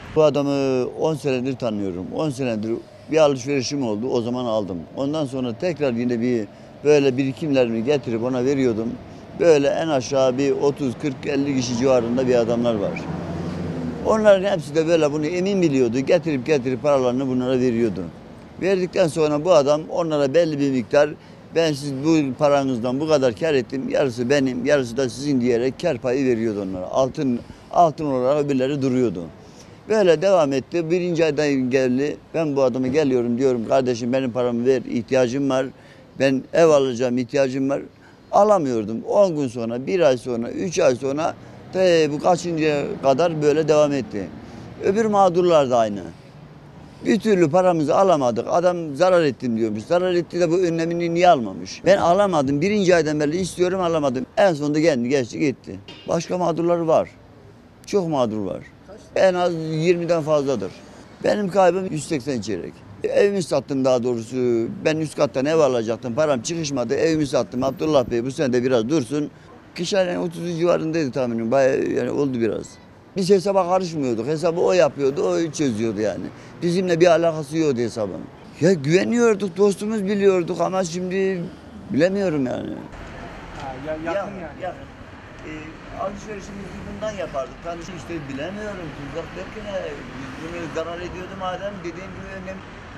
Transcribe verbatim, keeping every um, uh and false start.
Bu adamı on senedir tanıyorum. on senedir bir alışverişim oldu. O zaman aldım. Ondan sonra tekrar yine bir böyle birikimlerimi getirip ona veriyordum. Böyle en aşağı bir otuz, kırk, elli kişi civarında bir adamlar var. Onların hepsi de böyle bunu emin biliyordu. Getirip getirip paralarını bunlara veriyordu. Verdikten sonra bu adam onlara belli bir miktar, ben siz bu paranızdan bu kadar kar ettim, yarısı benim, yarısı da sizin diyerek kar payı veriyordu onlara. Altın altın olarak öbürleri duruyordu. Böyle devam etti. Birinci aydan geldi. Ben bu adama geliyorum, diyorum kardeşim benim paramı ver, ihtiyacım var. Ben ev alacağım, ihtiyacım var. Alamıyordum. on gün sonra, bir ay sonra, üç ay sonra de bu kaçıncıya kadar böyle devam etti. Öbür mağdurlar da aynı. Bir türlü paramızı alamadık. Adam zarar ettim diyormuş. Zarar etti de bu önlemini niye almamış? Ben alamadım. Birinci aydan beri istiyorum, alamadım. En sonunda kendi geçti gitti. Başka mağdurlar var. Çok mağdur var. En az yirmiden fazladır. Benim kaybım yüz seksen çeyrek. Evimi sattım daha doğrusu. Ben üst kattan ev alacaktım. Param çıkışmadı. Evimi sattım. Abdullah Bey bu sene de biraz dursun. Kış ayının otuz civarındaydı tahminim. Bayağı yani oldu biraz. Biz hesaba karışmıyorduk. Hesabı o yapıyordu, o çözüyordu yani. Bizimle bir alakası yoktu hesabın. Ya güveniyorduk, dostumuz biliyorduk ama şimdi bilemiyorum yani. Ha, ya, yakın yani. Yakın. Ee, alışverişimizi bundan yapardık. Ben işte bilemiyorum. Tuzak derken biz bunu zarar ediyordu madem, dediğim gibi önlem